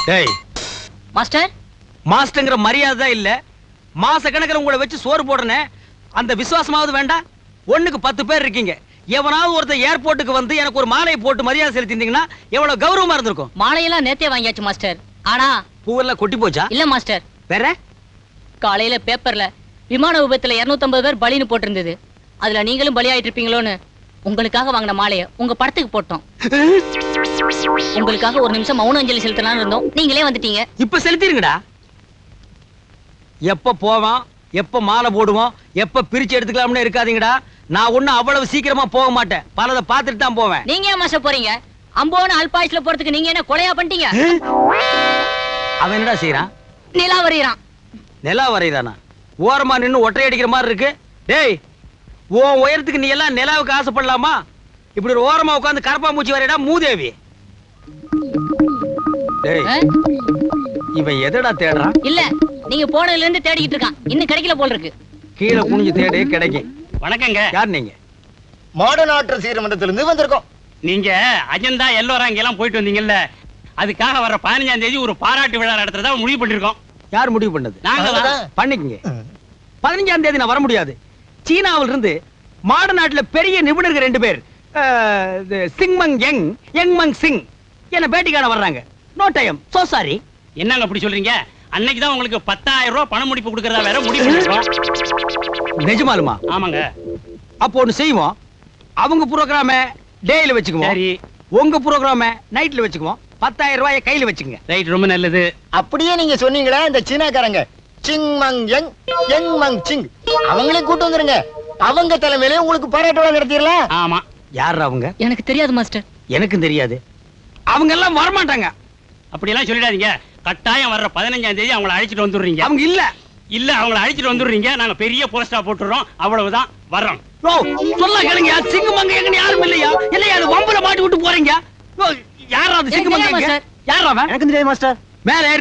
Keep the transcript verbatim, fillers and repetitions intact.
டேய் மாஸ்டர், மாஸ்டர்ங்கிற மரியாதை இல்ல. மாச கணக்கில் உங்களை வச்சு சோறு போடுறனே, அந்த விசுவாசமாவது வேண்டாம். ஒண்ணுக்கு பத்து பேர் இருக்கீங்க. எவனாவது ஒருத்தர் ஏர்போர்ட்டுக்கு வந்து எனக்கு ஒரு மாலையை போட்டு மரியாதை செலுத்திருந்தீங்கன்னா எவ்வளவு கௌரவமா இருந்திருக்கும். மாலையெல்லாம் நேத்தே வாங்கியாச்சு மாஸ்டர். ஆனா பூவெல்லாம் கொட்டி போச்சா? இல்ல மாஸ்டர். வேற காலையில பேப்பர்ல விமான விபத்துல இருநூத்தி ஐம்பது பேர் பலின்னு போட்டிருந்தது. அதுல நீங்களும் பலியாயிட்டு இருப்பீங்களோன்னு உங்களுக்காக வாங்கின மாலைய உங்க படத்துக்கு போட்டோம். உங்களுக்காக ஒரு நிமிஷம் மௌன அஞ்சலி செலுத்தலாம்னு இருந்தோம். நீங்களே வந்துட்டீங்க. இப்ப செலுத்திருங்கடா. எப்ப போவோம், எப்ப மாலை போடுவோம், எப்ப பிரிச்சு எடுத்துக்கலாம்னு இருக்காதீங்கடா. நான் ஒண்ணும் அவ்வளவு சீக்கிரமா போக மாட்டேன். பலதை பார்த்துட்டு தான் போவேன். நீங்க ஏன் மாஸ்டர் போறீங்க? அம்போன அல்பாயுஸ்ல போறதுக்கு நீங்க என்ன கொலையா பண்ணிட்டீங்க? அவன் என்னடா செய்யறான்? நிலா வரையறான். நிலா வரையறானா? ஓரமா நின்னு ஒற்றை அடிக்கிற மாதிரி இருக்கு. டேய், உன் உயரத்துக்கு நீ எல்லாம் நிலாவுக்கு ஆசைப்படலாமா? இப்படி ஒரு ஓரமா உட்கார்ந்து கரப்பாம்பூச்சி வரையடா மூதேவி. டேய், இவன் எதடா தேடுறான்? இல்ல, நீங்க போனதுல இருந்து தேடிக்கிட்டு இருக்கான். இன்னும் கிடைக்கல போல இருக்கு. கீழே குனிஞ்சு தேடு, கிடைக்கும். வணக்கங்க. யார் நீங்க? மாடர்ன் ஆர்டர் சீரமண்டத்துல இருந்து வந்திருக்கோம். நீங்க அஜந்தா எல்லோராங்க எல்லாம் போயிட்டு வந்தீங்கல்ல, அதுக்காக வர பதினஞ்சாம் தேதி ஒரு பாராட்டு விழா நடத்துறதா முடிவு பண்ணிருக்கோம். யார் முடிவு பண்ணது? நாங்க தான். பண்ணிக்கங்க. பதினஞ்சாம் தேதி நான் வர முடியாது. சீனாவில இருந்து மாட நாட்டுல பெரிய நிபுணர்கள் ரெண்டு பேர், சிங்மங் யங் யங்மங் சிங் என்ன பேட்டிக்கான வர்றாங்க. No time. So sorry. என்னங்க அப்படி சொல்றீங்க? அன்னைக்கு தான் உங்களுக்கு பத்தாயிரம் ரூபாய் பண முடிப்பு கொடுக்கறதா வேற முடிவு பண்ணிருக்கோம். நிஜமாலுமா? ஆமாங்க. அப்போ ஒண்ணு செய்வோம். அவங்க புரோகிராம டேல வச்சுக்குவோம். சரி. உங்க புரோகிராம நைட்ல வச்சுக்குவோம். பத்தாயிரம் ரூபாயை கையில வச்சுக்கங்க. ரைட், ரொம்ப நல்லது. அப்படியே நீங்க சொன்னீங்களா, இந்த சீனாக்காரங்க சிங் மங் யங் யங் மங் சிங் அவங்களே கூட்டு வந்துருங்க. அவங்க தலைமையில உங்களுக்கு பாராட்டு விழா நடத்திடலாம். ஆமா. யார் அவங்க? எனக்கு தெரியாது மாஸ்டர். எனக்கும் தெரியாது. அவங்க எல்லாம் வரமாட்டாங்க. அப்படி எல்லாம் சொல்லிடாதீங்க. கட்டாயம் வர்ற பதினஞ்சாம் தேதி அவங்களை அழைச்சிட்டு வந்துடுறீங்க. அவங்க இல்ல இல்ல அவங்களை அழைச்சிட்டு வந்துடுறீங்க. நாங்க பெரிய போஸ்டா போட்டுறோம். அவ்வளவுதான். வர்றோம். ஓ, சொல்ல கேளுங்க. சிங்கமங்க எங்க யாரும் இல்லையா? இல்லையா? அது வம்புல மாட்டி விட்டு போறீங்க. யாரா அது சிங்கமங்க? யாரா அவன்? எனக்கு தெரியாது மாஸ்டர். மேலே